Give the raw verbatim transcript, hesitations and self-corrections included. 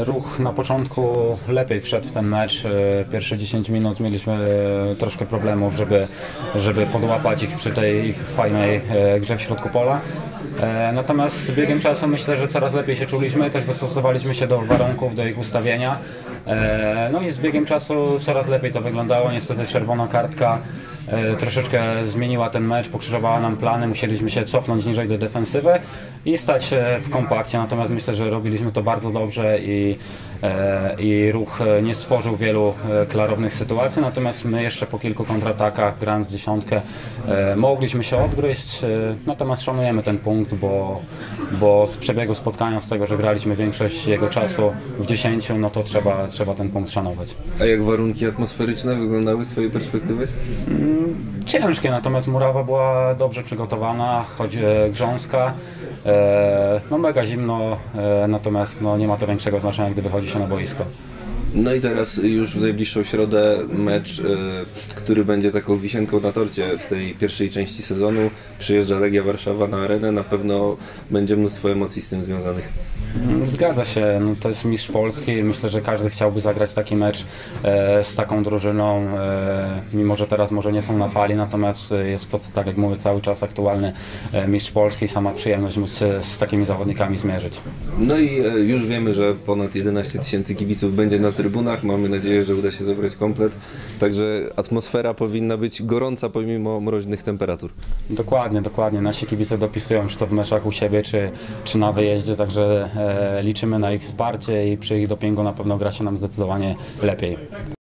Ruch na początku lepiej wszedł w ten mecz. Pierwsze dziesięć minut mieliśmy troszkę problemów, żeby, żeby podłapać ich przy tej ich fajnej grze w środku pola. Natomiast z biegiem czasu myślę, że coraz lepiej się czuliśmy, też dostosowaliśmy się do warunków, do ich ustawienia. No i z biegiem czasu coraz lepiej to wyglądało. Niestety czerwona kartka troszeczkę zmieniła ten mecz, pokrzyżowała nam plany, musieliśmy się cofnąć niżej do defensywy i stać w kompakcie, natomiast myślę, że robiliśmy to bardzo dobrze i, i Ruch nie stworzył wielu klarownych sytuacji, natomiast my jeszcze po kilku kontratakach, grając w dziesiątkę, mogliśmy się odgryźć, natomiast szanujemy ten punkt, bo, bo z przebiegu spotkania, z tego, że graliśmy większość jego czasu w dziesięciu, no to trzeba, trzeba ten punkt szanować. A jak warunki atmosferyczne wyglądały z twojej perspektywy? Ciężkie, natomiast murawa była dobrze przygotowana, choć grząska, no mega zimno, natomiast no nie ma to większego znaczenia, gdy wychodzi się na boisko. No i teraz już w najbliższą środę mecz, który będzie taką wisienką na torcie w tej pierwszej części sezonu. Przyjeżdża Legia Warszawa na arenę, na pewno będzie mnóstwo emocji z tym związanych. Zgadza się, no to jest mistrz Polski, myślę, że każdy chciałby zagrać taki mecz e, z taką drużyną, e, mimo że teraz może nie są na fali, natomiast jest to, tak jak mówię, cały czas aktualny e, mistrz Polski i sama przyjemność móc się z takimi zawodnikami zmierzyć. No i e, już wiemy, że ponad jedenaście tysięcy kibiców będzie na trybunach, mamy nadzieję, że uda się zebrać komplet, także atmosfera powinna być gorąca pomimo mroźnych temperatur. Dokładnie, dokładnie, nasi kibice dopisują, czy to w meczach u siebie, czy, czy na wyjeździe, także e, liczymy na ich wsparcie i przy ich dopingu na pewno gra się nam zdecydowanie lepiej.